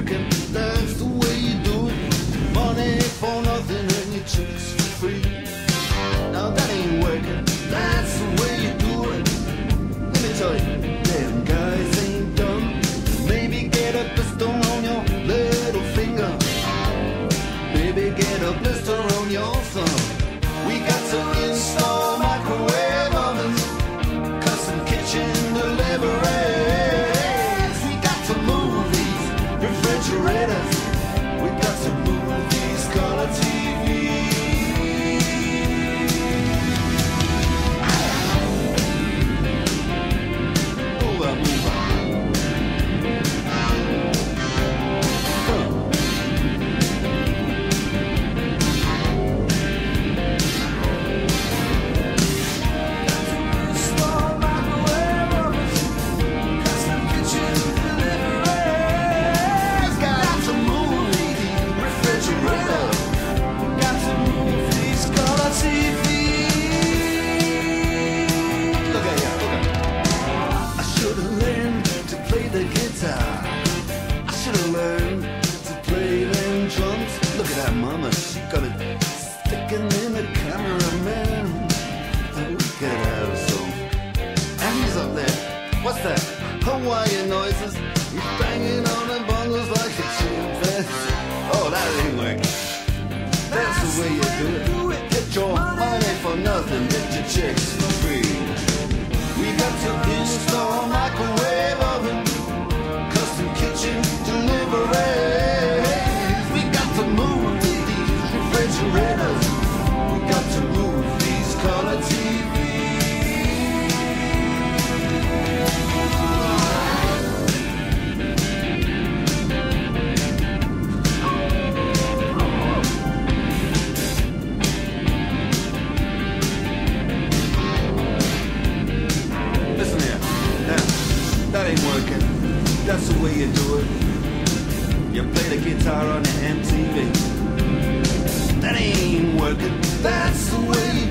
working, that's the way you do it. Money for nothing and your chicks for free. Now that ain't working, that's the way you do it. Let me tell you, damn guys ain't dumb. Maybe get a blister on your little finger. Maybe get a blister on your thumb. We got to install microwave ovens, custom kitchen deliveries. We got to move these refrigerators. We got to move these color TVs. Move on, move on. I should have learned to play them drums. Look at that mama, she got it sticking in the cameraman. Look at her, so. And he's up there. What's that? Hawaiian noises. He's banging on the bongos like a chimpanzee. Oh, that ain't working. That's the way you do it. Get your money for nothing, get your chicks for free. We got to install microwave oven, custom kitchen deliveries. We got to move these refrigerators. We got to move these color TVs. Listen here, now, that ain't working. That's the way you do it. You play the guitar on the MTV. That ain't working. That's the way you